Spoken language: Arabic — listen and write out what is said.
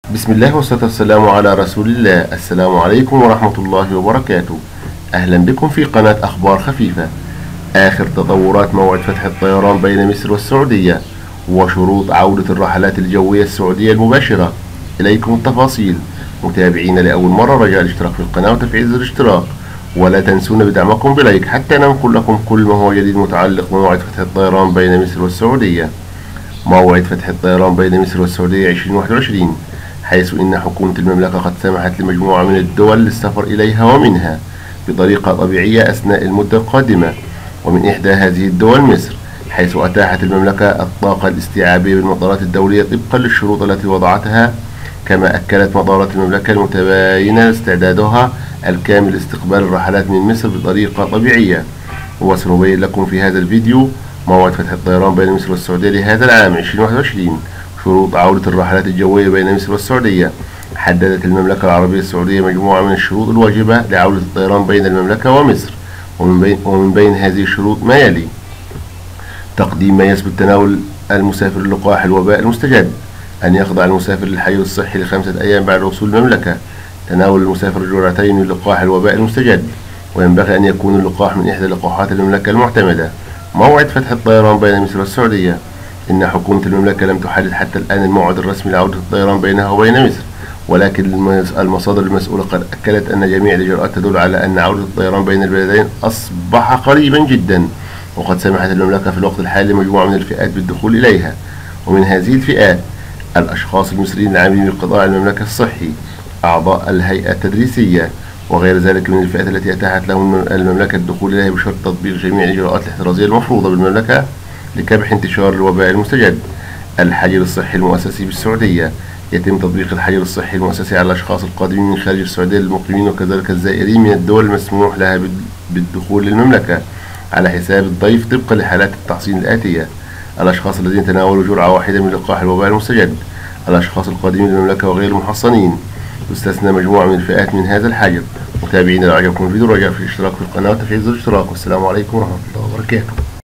بسم الله والصلاة والسلام على رسول الله. السلام عليكم ورحمة الله وبركاته. أهلا بكم في قناة أخبار خفيفة. آخر تطورات موعد فتح الطيران بين مصر والسعودية وشروط عودة الرحلات الجوية السعودية المباشرة. إليكم التفاصيل. متابعين لأول مرة رجاء الاشتراك في القناة وتفعيل زر الاشتراك، ولا تنسونا بدعمكم بلايك حتى ننقل لكم كل ما هو جديد متعلق بموعد فتح الطيران بين مصر والسعودية. موعد فتح الطيران بين مصر والسعودية 2021، حيث إن حكومة المملكة قد سمحت لمجموعة من الدول للسفر إليها ومنها بطريقة طبيعية أثناء المدة القادمة، ومن إحدى هذه الدول مصر، حيث أتاحت المملكة الطاقة الاستيعابية بالمطارات الدولية طبقا للشروط التي وضعتها. كما أكدت مطارات المملكة المتباينة استعدادها الكامل لاستقبال الرحلات من مصر بطريقة طبيعية. وسنبين لكم في هذا الفيديو موعد فتح الطيران بين مصر والسعودية لهذا العام 2021. شروط عودة الرحلات الجوية بين مصر والسعودية. حددت المملكة العربية السعودية مجموعة من الشروط الواجبة لعودة الطيران بين المملكة ومصر، ومن بين هذه الشروط ما يلي: تقديم ما يثبت تناول المسافر لقاح الوباء المستجد، أن يخضع المسافر للحجر الصحي ل5 أيام بعد وصول المملكة، تناول المسافر جرعتين من لقاح الوباء المستجد، وينبغي أن يكون اللقاح من إحدى لقاحات المملكة المعتمدة. موعد فتح الطيران بين مصر والسعودية. إن حكومة المملكة لم تحدد حتى الآن الموعد الرسمي لعودة الطيران بينها وبين مصر، ولكن المصادر المسؤولة قد أكدت أن جميع الإجراءات تدل على أن عودة الطيران بين البلدين أصبح قريبا جدا، وقد سمحت المملكة في الوقت الحالي لمجموعة من الفئات بالدخول إليها. ومن هذه الفئات: الأشخاص المصريين العاملين بقطاع المملكة الصحي، أعضاء الهيئة التدريسية، وغير ذلك من الفئات التي أتاحت لهم المملكة الدخول إليها بشرط تطبيق جميع الإجراءات الاحترازية المفروضة بالمملكة لكبح انتشار الوباء المستجد. الحجر الصحي المؤسسي بالسعودية: يتم تطبيق الحجر الصحي المؤسسي على الأشخاص القادمين من خارج السعودية للمقيمين وكذلك الزائرين من الدول المسموح لها بالدخول للمملكة على حساب الضيف طبقا لحالات التحصين الآتية: الأشخاص الذين تناولوا جرعة واحدة من لقاح الوباء المستجد، الأشخاص القادمين للمملكة وغير المحصنين. تستثنى مجموعة من الفئات من هذا الحجر. متابعينا، لو عجبكم الفيديو رجاء في الاشتراك في القناة وتفعيل زر الاشتراك، والسلام عليكم ورحمة الله وبركاته.